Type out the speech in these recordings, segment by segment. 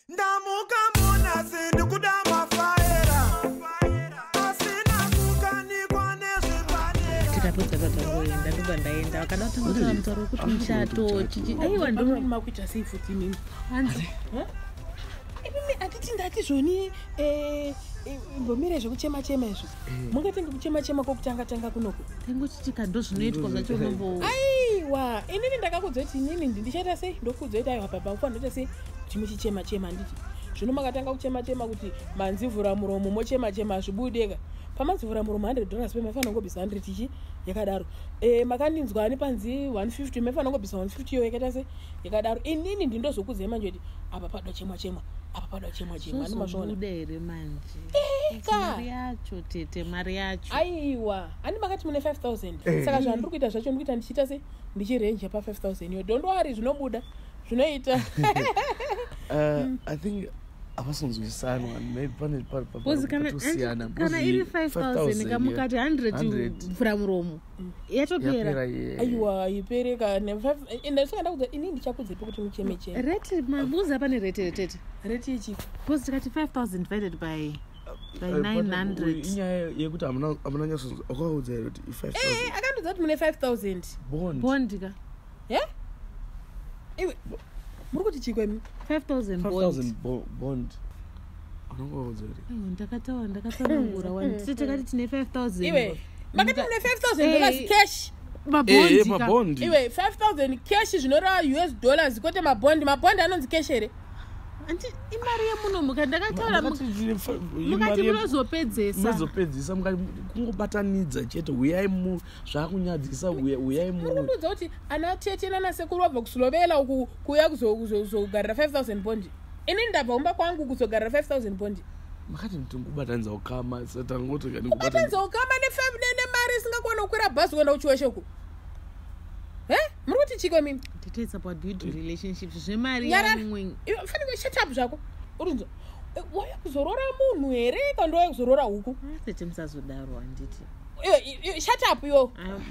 Ndaenda akadata mutaro kuti muchato chichi aiwa ndo makuita sei futi mimi hanzi mimi atiti ndati zvoni mbomire zvekuchema chema izvo mungatenge kuchema chema kokutanga tanga kunoko tengochiti kado zvinoitwa zvacho nombo aiwa inini ndakakuzoti inini ndichaita sei ndokuzoita aiwa baba ufanira sei kuti muchichema chema nditi zvino makatanga kuchema chema kuti manzivhura muromo mochema chema zvibudeka pamazivhura muromo $100 pemafanira ngobisa 100 ichi yakadaro makandinzwa ani panzi 150 mefanira ngobisa 150 yo yakaita se yakadaro inini ndindozokuzema manje kuti apa pada chema chema apa pada chema chema ani mazvona udere manje mari yacho tete mari yacho aiwa ani makati mune 5000 saka zvandiri kuita zvacho ndikuita ndichita se ndichirenja pa 5000 yo don't worry zvinobuda zvinoita I think abasonzwisana maybe pane patosiyana kana iri 5000 kamukati 100 from romo yatopera aiwa ipereka ne 5 ndasanga ndakuza inini ndichakuzepa kuti muchemeche rate mabuza pane rate ichi because tikati 5000 divided by 900 inyaya yekuti amuna nyaso akaudza kuti 5000 akandoza kuti mune 5000 bond ka iwe murikuti chikwemi 5000 bond anongozori ndakataura wanditetekati tine 5000 iwe makati mune $5,000 cash mabondi iwe 5000 cash zvinoreva $US kote mabondi anonzi cash here anti imari yemuno mukandakataura mukati munozopedzesa kungobatanidza chete uyai zvakunyadzisa uyai munodudza kuti ana tete nana sekuru wabva kusulovela uku kuya kuzogarira 5000 bondi ini ndabva umba kwangu kuzogarira 5000 bondi makati mutingubatanidza ukama satangoti kani kubatanidza ukama nemari isingakona kukwira bhazi kuenda kuchiweshoko muri kuti chiko mimi it's about building relationships zvemari yamwe fanike shut up zvako urunzo waya kuzorora munhu here kana waya kuzorora huku tete musazodaro handiti shut up yo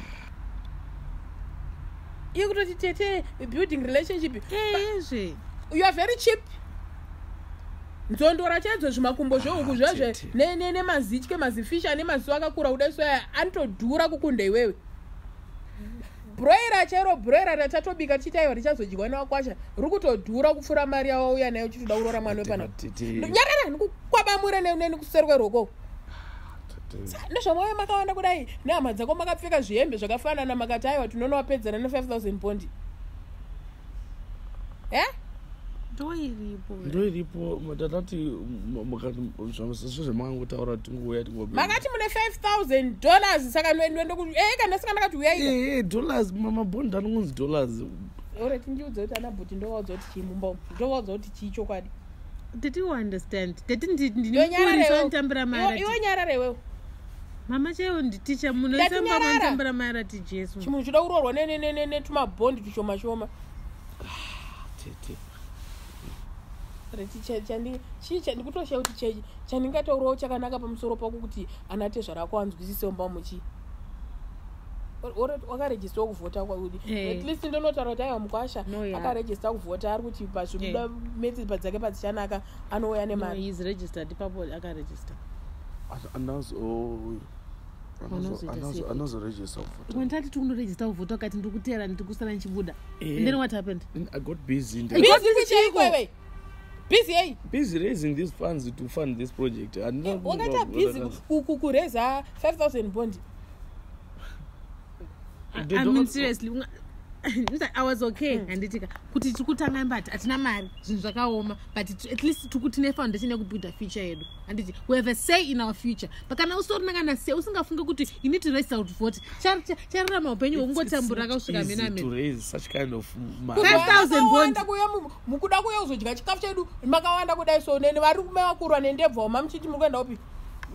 iyo kutoti tete building relationship you are very cheap nzondora chadzo zvimakumbo zvohuku zvazve nemazitye mazifisha nemaziso akakura kudai soya anotodhura kukunda iwewe broiler chero broiler ratatobika tichitaiwa richazodyiwa newakwasha ruri kutodhura kupfuura mari yawo uya nayo uchitoda kurora mwana wepana nyarara ndikukwabamure nekuseri kweroko ndozvamwayo makawanda kudai nehama dzako makapfeka zvihembe zvakafanana makati aiwa tinonowapedzana ne$5,000 bondi ndoiripo matatati zvemakangotaura tingouya makati mune $5,000 saka kana ndakati uyai dollars mamabondi anongonzi dollars ore tindiudza kuti ana bhuti ndovaudza kuti chimumba ndovaudza kuti chii chokwadi did you understand ndinikurisantambira mara iwe nyarara iwewe mama chaiwo nditicha munosemba mantambira mara tijesu chimunhu chida kurorwa netumabhondi tushoma shoma tete ndikutoshaye kuti chechi chandingataurawo chakanaka pamusoro pako kuti anate zvarako anzwisise umba muchi wakarejistwa kuvhota kwaudi at least ndonotaura kuti aiwa mukwasha akarejista kuvhota ari kuti pazvibuda metsi dzake padzichanaka anouya nemari anozorejista kuvhota ndati tikunorejista kuvhota ukati ndikutera ndikusara ndichibuda and then what happened I got busy busy raising these funds to fund this project wakata busy kureza 5,000 bondi I mean seriously I was okay handitika kuti tikutanga mbati atina mari zvinhu zvakaoma but at least tikutine foundation yekubuilda future yedu handiti we have a say in our future pakana usorina kana say usingafunge kuti you need to raise out vote chararama upenyu hwekungotambura akasvika mename to raise such kind of 5,000 bondi mukuda kuya kuzodya chikafu chedu makawanda kudai so nene vari kumewakurwa nendebva mamuchiti muri kuenda upi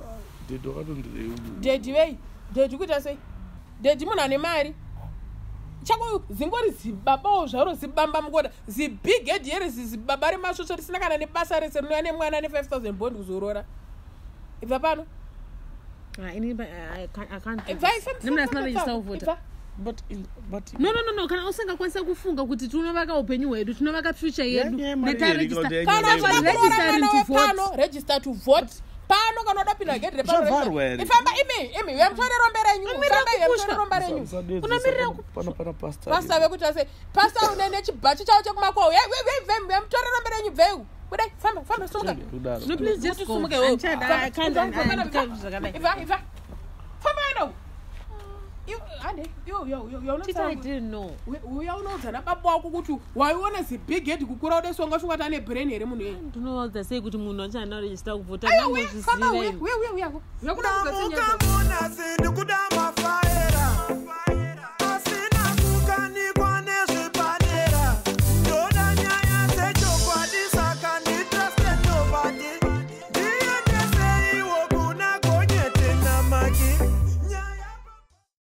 dedi kuita sei dedi munhu ane mari chako zingori zibabawo zvaro zibamba mukoda zibig head here zibaba remasvosvo risina kana nebasa rese rinouya nemwana ne$5,000 bondi kuzorora ibva pano no kana usingakwanisa kufunga kuti tinovaka upenyu hwedu tinovaka future yedu register to vote pano kana udapinda gedre pano ifamba imi yemtorerombe renyu unamirira pastor vekuti ase pastor unene chibhachi chawo chekumakwawo yemtorerombe renyu bveu kudai famba songa no please just go I can't famba endo I didn't know. Uya unodzana baba wako kuti waiona zi big head kukura udesonga shuka tane brain here munhu yeye. Ndinoona that say kuti munhu achana register kuvota ngamozviziva. Uya kuda kugadzenya.